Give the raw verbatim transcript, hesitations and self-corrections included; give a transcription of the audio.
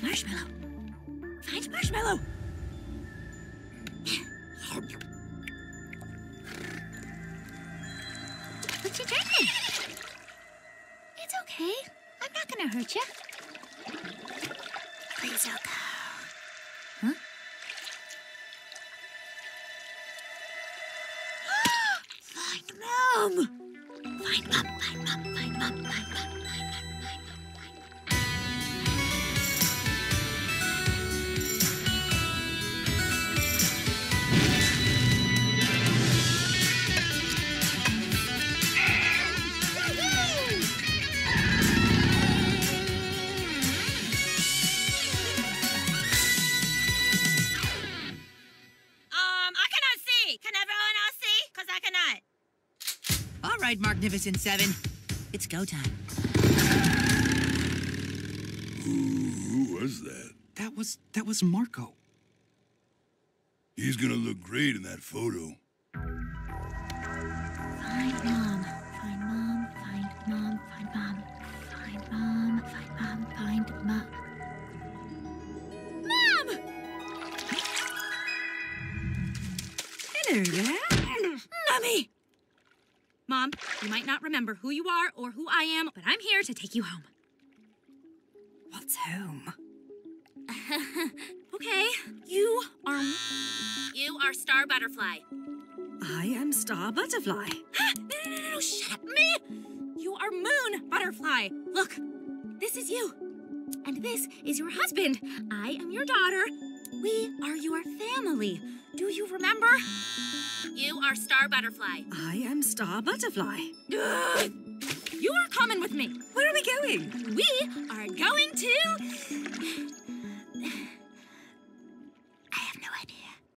marshmallow. Find marshmallow. What you drinking? It's okay. I'm not gonna hurt you. Please don't go. Huh? Find Mom! Find Mom, find Mom, find Mom, find Mom, find Mom, find Mom, find All right, Magnificent Seven. It's go time. Who, who was that? That was, that was Marco. He's gonna look great in that photo. Find Mom, find Mom, find Mom, find Mom, find Mom, find Mom, find Mom. Mom! Hello there. Mommy! Mom, you might not remember who you are or who I am, but I'm here to take you home. What's home? Okay, you are... You are Star Butterfly. I am Star Butterfly. no, no, no, no, shut up, me! You are Moon Butterfly. Look, this is you. And this is your husband. I am your daughter. We are your family. Do you remember? You are Star Butterfly. I am Star Butterfly. Ugh. You are coming with me. Where are we going? We are